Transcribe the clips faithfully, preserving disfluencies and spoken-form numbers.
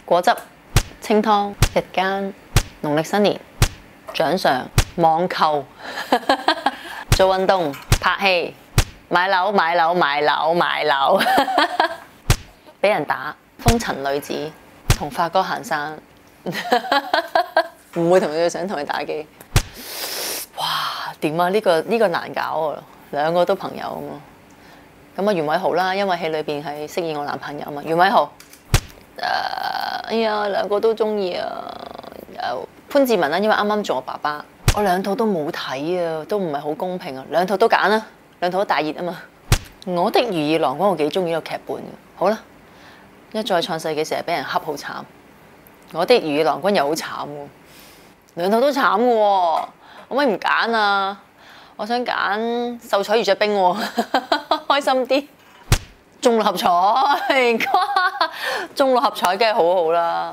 果汁、清湯、日間、農曆新年、掌上、網購、做運動、拍戲、買樓、買樓、買樓、買樓，俾人打、風塵女子、同發哥行山，唔會同佢想同佢打機。哇！點啊？呢、這個呢、這個難搞喎，兩個都朋友啊嘛。咁啊，袁偉豪啦，因為戲裏邊係飾演我男朋友啊嘛。袁偉豪，誒、呃，哎呀，兩個都中意啊。有潘志文啦，因為啱啱做我爸爸，我兩套都冇睇啊，都唔係好公平啊。兩套都揀啦，兩套都大熱啊嘛。我的如意郎君我幾中意呢個劇本嘅。好啦，一再創世紀成日俾人恰好慘，我的如意郎君又好慘喎，兩套都慘嘅喎，可唔可以唔揀啊？我想揀秀才遇着兵喎，開心啲。中六合彩，中六合彩梗係好好啦。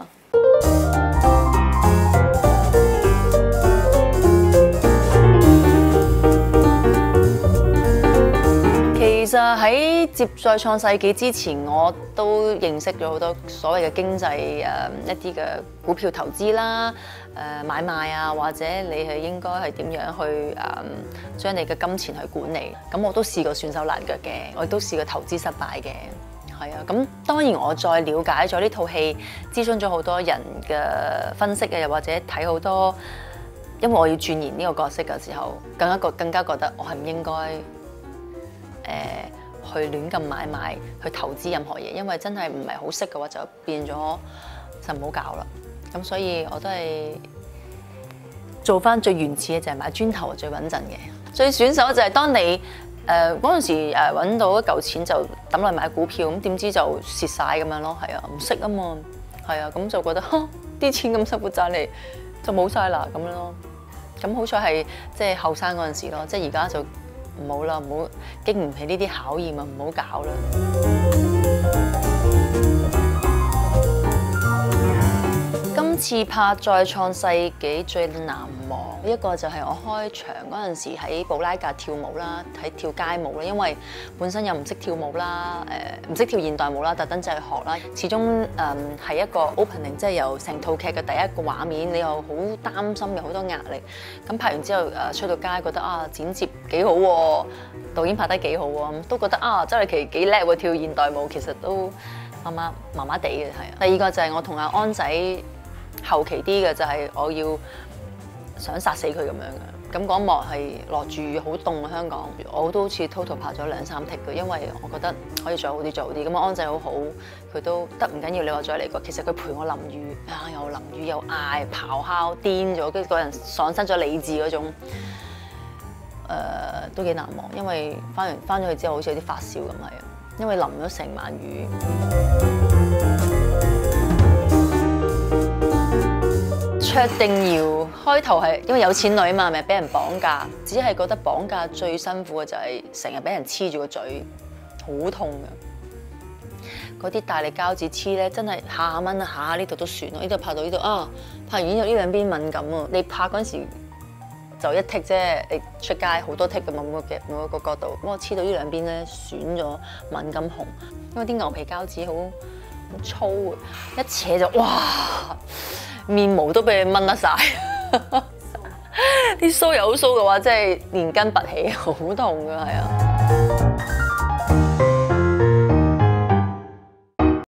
其實喺接再創世紀之前，我都認識咗好多所謂嘅經濟誒一啲嘅股票投資啦、誒買賣啊，或者你係應該係點樣去誒將你嘅金錢去管理。咁我都試過損手爛腳嘅，我亦都試過投資失敗嘅，係啊。咁當然我再了解咗呢套戲，諮詢咗好多人嘅分析啊，又或者睇好多，因為我要鑽研呢個角色嘅時候，更加覺更加覺得我係唔應該。誒、呃、去亂咁買賣，去投資任何嘢，因為真係唔係好識嘅話，就變咗就唔好搞啦。咁所以我都係做翻最原始嘅，就係買磚頭最穩陣嘅。最選手就係當你誒嗰陣時誒揾到一嚿錢就抌落去買股票，咁點知就蝕晒咁樣咯。係啊，唔識啊嘛，係啊，咁就覺得嚇啲錢咁辛苦賺嚟就冇晒啦咁樣咯。咁好彩係即係後生嗰陣時咯，即係而家就。唔好啦，唔好經唔起呢啲考驗啊！唔好搞啦。今次拍再創世紀最難忘一個就係我開場嗰陣時喺布拉格跳舞啦，喺跳街舞啦，因為本身又唔識跳舞啦，誒唔識跳現代舞啦，特登就去學啦。始終誒係一個 opening， 即係由成套劇嘅第一個畫面，你又好擔心，有好多壓力。咁拍完之後誒出到街，覺得啊剪接幾好喎，導演拍得幾好喎，都覺得啊周麗淇幾叻喎，跳現代舞其實都麻麻麻麻地嘅係啊。第二個就係我同阿安仔。後期啲嘅就係我要想殺死佢咁樣嘅，咁嗰幕係落住雨，好凍啊香港，我都好似 total 拍咗兩三剔嘅，因為我覺得可以再好啲，做好啲。咁安仔好好，佢都得唔緊要，你話再嚟過。其實佢陪我淋雨啊，又淋雨又嗌咆哮癲咗，跟住個人喪失咗理智嗰種，誒、呃、都幾難忘。因為翻完翻咗去之後，好似有啲發燒咁係啊，因為淋咗成晚雨。卓定瑤開頭係因為有錢女嘛，咪俾人綁架，只係覺得綁架最辛苦嘅就係成日俾人黐住個嘴，好痛嘅。嗰啲大力膠紙黐咧，真係下下蚊啊，下下呢度都算咯，呢度拍到呢度啊，拍完呢度呢兩邊敏感喎。你拍嗰陣時就一剔啫，你出街好多剔嘅嘛，每個嘅每個角度，咁我黐到呢兩邊咧損咗敏感紅，因為啲牛皮膠紙好好粗啊，一扯就哇！面毛都俾你掹得晒，啲鬚又好鬚嘅話，真係連根拔起，好痛㗎，係啊！